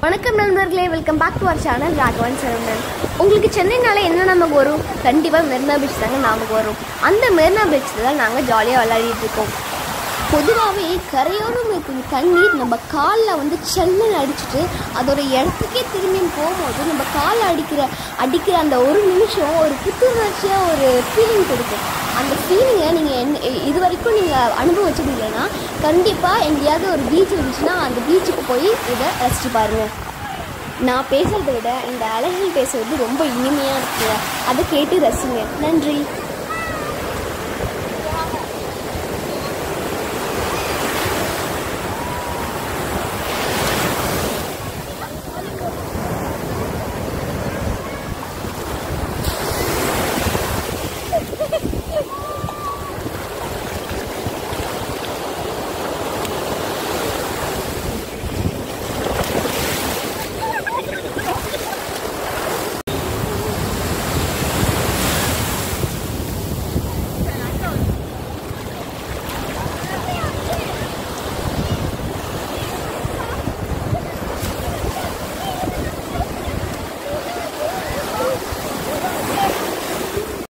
வணக்கம் நண்பர்களே, welcome back to our channel Raghavan Saravanan. உங்களுக்கு சென்னைனால என்ன நமக்கு வரும்? கண்டிப்பாக மெரினா பீச் தாங்க நமக்கு வரும். அந்த மெரினா பீச்சில் தான் நாங்கள் ஜாலியாக விளையாடிட்டு இருக்கோம். பொதுவாகவே கரையோரம் இருக்கிற தண்ணீர் நம்ம காலில் வந்து செல்லுன்னு அடிச்சுட்டு அதோட இடத்துக்கே திரும்பி போகும்போது நம்ம காலில் அடிக்கிற அந்த ஒரு நிமிஷம் ஒரு புத்துணர்ச்சியாக ஒரு ஃபீலிங் கொடுக்கும். அந்த ஃபீலிங்கை நீங்கள் இது வரைக்கும் நீங்கள் அனுபவிச்சது இல்லைன்னா கண்டிப்பாக எங்கேயாவது ஒரு பீச் இருந்துச்சுன்னா அந்த பீச்சுக்கு போய் இதை ரசித்து பாருங்கள். நான் பேசுகிறத விட இந்த அலைகள் பேசுகிறது ரொம்ப இனிமையாக இருக்குங்க. அதை கேட்டு ரசிங்க. நன்றி.